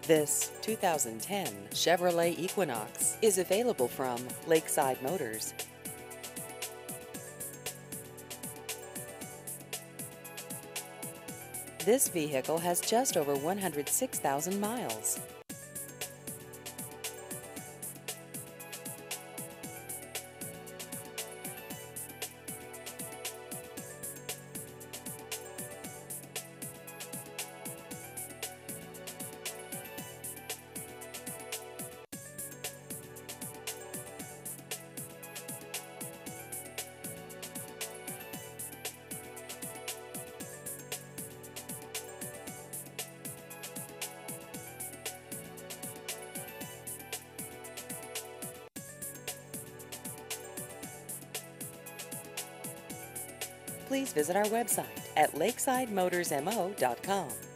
This 2010 Chevrolet Equinox is available from Lakeside Motors. This vehicle has just over 106,000 miles. Please visit our website at lakesidemotorsmo.com.